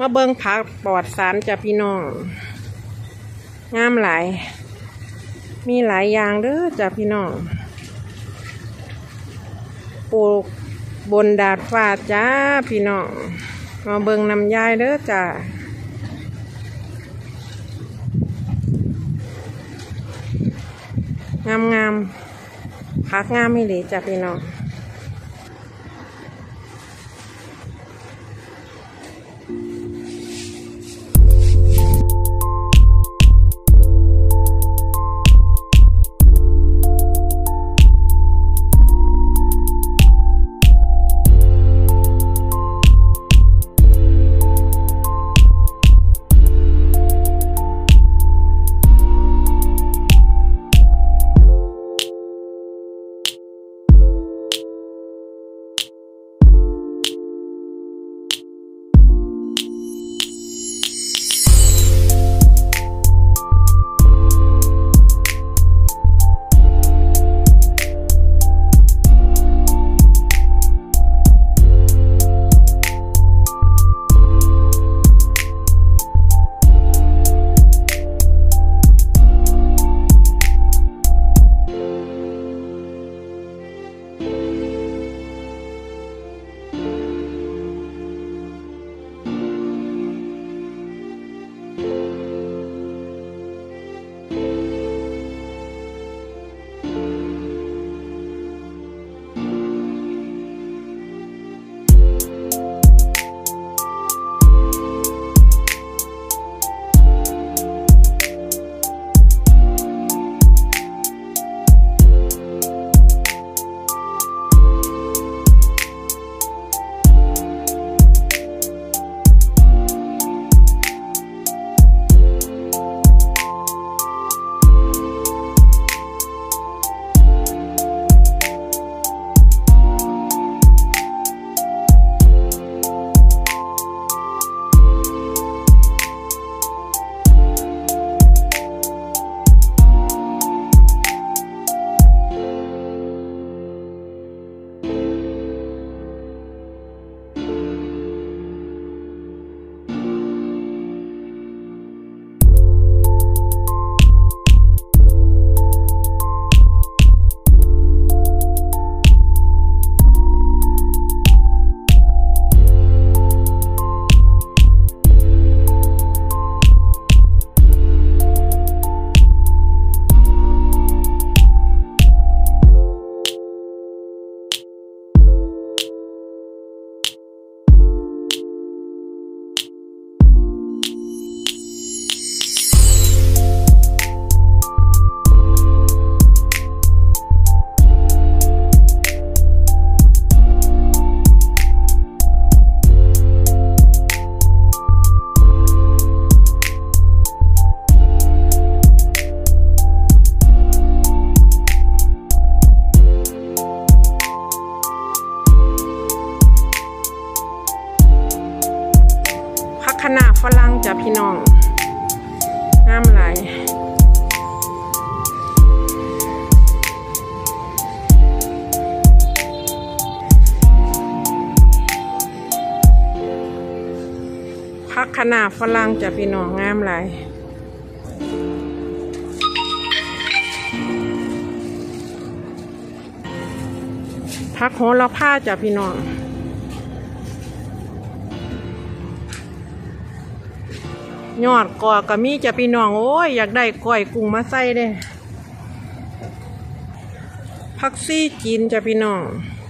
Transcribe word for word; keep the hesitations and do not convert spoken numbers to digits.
มาเบิ่งผักปลอดสารจ้ะพี่น้องงามหลายมีหลายอย่างเด้อจ้ะพี่น้องปลูกบนดาดฟ้าจ้าพี่น้องมาเบิ่งน้ำยายเด้อจ้างามงามผักงามไม่เหลือจ้ะพี่น้องคณะฝรั่งจ้ะพี่น้องงามหลายผักคณะฝรั่งจ้ะพี่น้องงามหลายผักโหระพาจ้ะพี่น้องยอดกอกก็มีจะพี่น้องโอ้ยอยากได้ก้อยกุ้งมาใส่เด้ผักซี่จีนจะพี่น้อง